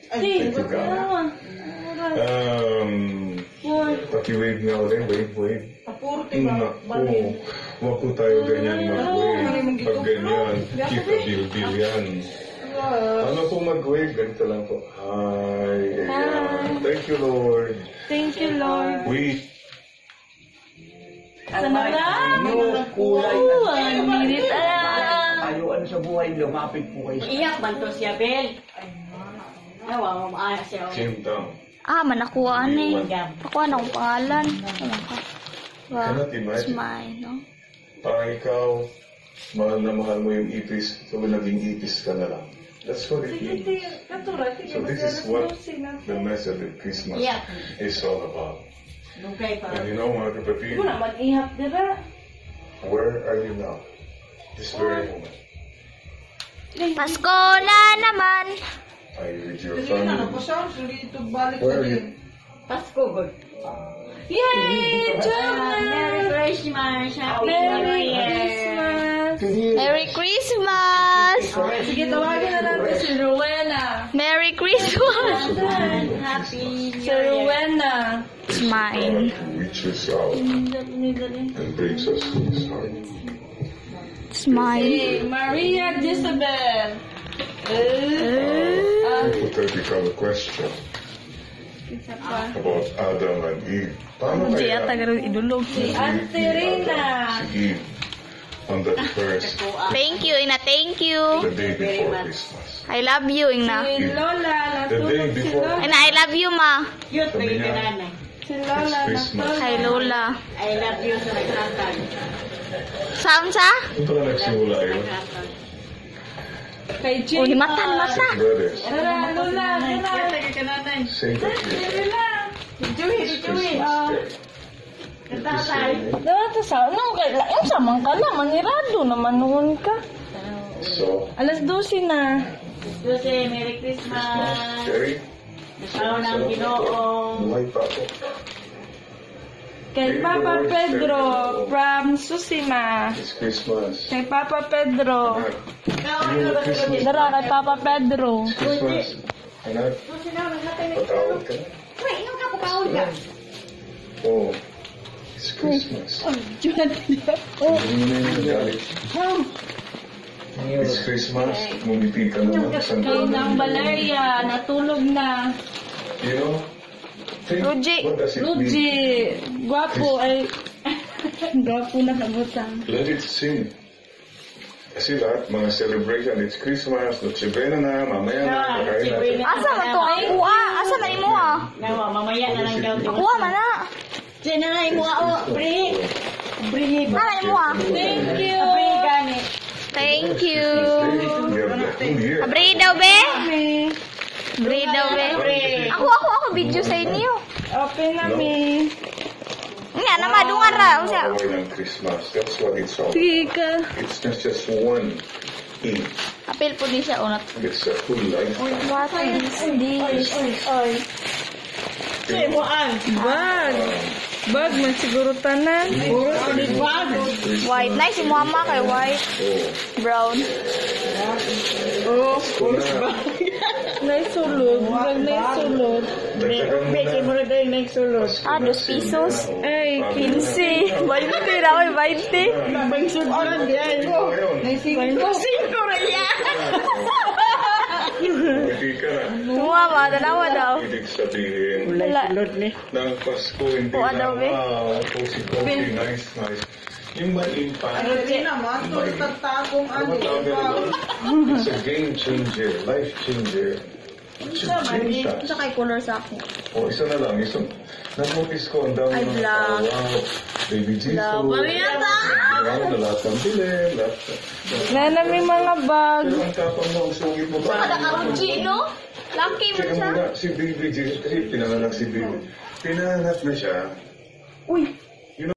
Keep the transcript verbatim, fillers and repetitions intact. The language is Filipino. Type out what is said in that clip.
Thank you, God. Um, paki-wave nga ulit. Wave, wave. Naku, wag po tayo ganyan mag-wave. Pag ganyan, kita bil-bil yan. Ano po mag-wave? Ganito lang po. Hi. Ayan. Thank you, Lord. Thank you, Lord. Wait. Sana lang. Yung kulay. Ang minit ah. Ayuan sa buhay, lumapit po kayo. Iyak man to siya, Bel. Ay, wow, maaya siya. Same down. Ah, manakuha na eh. Nakuha na akong pangalan. Wala ka. Wow. Cannot imagine. Smile, no? Parang ikaw, mahal na mahal mo yung ipis, so naging ipis ka na lang. That's what it means. So this is what the message of Christmas Yeah. is all about. Lugay pa. And you know, mga kapatid, Ito na mag-ihap, diba? where are you now? This very moment. Pasko na naman. Are you with your family? Where are you? Pasko, good. Yay! Merry Christmas! Happy Merry New Year! Christmas! Merry Christmas! Sige, tawagin na natin si Rowena. Merry Christmas! Happy New Si Year! Rowena. Smile. Reaches out and brings us to his heart. Smile. Si Maria Jezebel. Uh, Hypothetical question about Adam and Eve. Paano Hindi kaya ata ganun idulog. Si Ate Rina. si Eve on that first, Thank you, Ina. Thank you. the day before Christmas? I love you, Ina. Si Lola. The day Natulog si before. Lola. Ina, I love you, Ma. Cute, Sabi bigay niya, ka nanay. Si Lola. Christmas. natulog. Hi, Lola. I love you sa naghatag. Saan sa? Ito ka nagsimula yun. Naghatag. Kay Oh, Jane. ni mata, ni mata. Brothers, Tara, Lola. Tara. Bigay ka nanay. same picture. Chewy, chewy. Katatay. Dato sa ano kay lain sa man ka na manirado naman noon ka. So, Alas dose na. Jose, Merry Christmas, Christmas. Sherry, Araw ng Ginoo. buhay pa ako. Kay Papa Pedro from Susima. It's Christmas. Kay Papa Pedro. Anak, Ikaw, ano ba ito? Dara kay Papa Pedro. it's Christmas. Anak, patawad ka na. Uy, inom ka po kaon ka. Oh, it's Christmas. Oh, Juan. Oh. Hindi mo na yung nagalit. It's Christmas. Mumiti ka na ng isang Kay Nang Valeria natulog na. You know, think, Ruji. what does it mean? Luigi, guwapo ay guwapo na kabutang. Let it sing. Kasi lahat, mga celebration, it's Christmas, Noche Buena na, mamaya na, kakain natin. Asa man to ang kuha? Asa man imo ah? Nawa, mamaya na lang daw. Kuha man na. Diyan na lang mo ako. Bri. Bri. Hala imo ah. Thank you. Bri ganit. Thank you. We have the whole year. Abri daw be. Abri daw be. Ako ako ako video sa inyo. Open na mi. Nga na madungan ra usa. More than Christmas, that's what it's all. Sige ka. It's not just one Eve. Apil po di siya unat. It's a full life. What is this? Oy. Say mo Bag. Bag man siguro tanan. Bag. White. Nice si mama kay white. Oh, Brown. Oh, kuna. naisulod. Bag naisulod. Dagdagan mo Beke mo na. rin kayo nagsulod. Ah, dos pesos. Ay, Quince. Veinte na oy, veinte. Bangsudan diyan. Singko rin yan. Hindi ka na. Mama, dalawa daw. Ibig sabihin, Wala. ng Pasko, hindi Oo, na, daw, eh. wow, cozy, cozy, nice, nice. Yung maliin pa. Hindi naman. Tulad tagtagong ano. It's a game changer, life changer. It should change that. Isa kay color sa ako. O, isa na lang. Isa, na-notice ko ang dami Ay, ng vlog. wow, baby Jesus. Vlog. Mariana! Wow, na lahat ng bilen. Lahat. na namin mga bag. Pero ang tapang mo, ang sungit mo pa. Kada karuji, no? Lucky mo Teka siya. muna, si baby Jesus, kasi pinanganak si baby. Pinanganak na siya. Uy,